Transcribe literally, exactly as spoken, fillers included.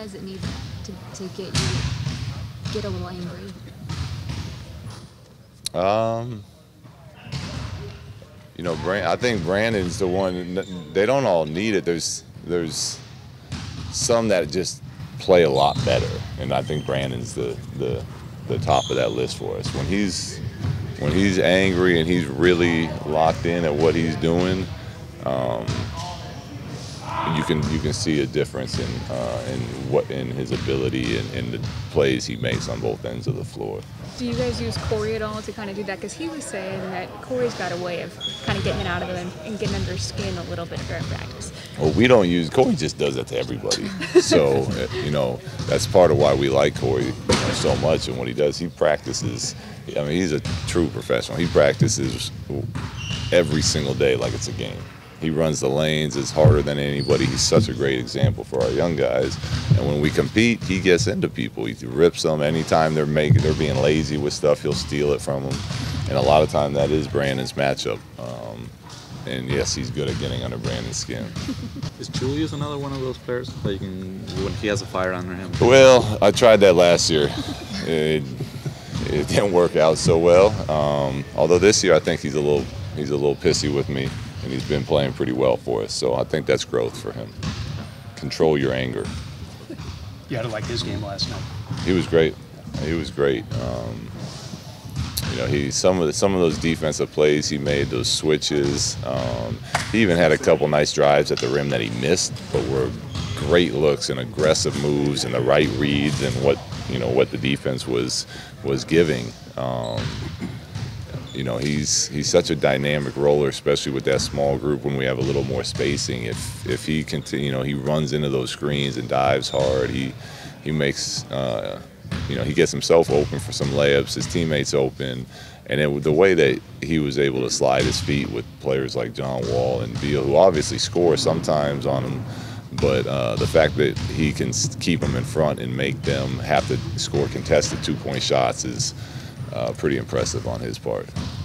does it need to, to get you get a little angry? Um, you know, Brand, I think Brandon's the one. They don't all need it. There's there's some that just play a lot better, and I think Brandon's the the the top of that list for us. When he's when he's angry and he's really locked in at what he's doing, um, you can you can see a difference in uh, in what in his ability and in the plays he makes on both ends of the floor. Do you guys use Corey at all to kind of do that? Because he was saying that Corey's got a way of kind of getting it out of them and getting under his skin a little bit during practice. Well, we don't use Corey. Just does that to everybody. So you know that's part of why we like Corey you know, so much. And what he does, he practices. I mean, he's a true professional. He practices every single day like it's a game. He runs the lanes. It's harder than anybody. He's such a great example for our young guys. And when we compete, he gets into people. He rips them anytime they're making, they're being lazy with stuff. He'll steal it from them. And a lot of time that is Brandon's matchup. Um, and yes, he's good at getting under Brandon's skin. Is Julius another one of those players that you can, when he has a fire under him? Well, I tried that last year. It, it didn't work out so well. Um, although this year, I think he's a little he's a little pissy with me. And he's been playing pretty well for us, so I think that's growth for him. Control your anger. You had to like his game last night. He was great. He was great. Um, you know, he some of the, some of those defensive plays he made, those switches. Um, he even had a couple nice drives at the rim that he missed, but were great looks and aggressive moves and the right reads and what you know what the defense was was giving. Um, You know, he's he's such a dynamic roller, especially with that small group when we have a little more spacing. If if he continue, you know, he runs into those screens and dives hard. He he makes, uh, you know, he gets himself open for some layups, his teammates open, and then the way that he was able to slide his feet with players like John Wall and Beal, who obviously score sometimes on him, but uh, the fact that he can keep them in front and make them have to score contested two-point shots is Uh, pretty impressive on his part.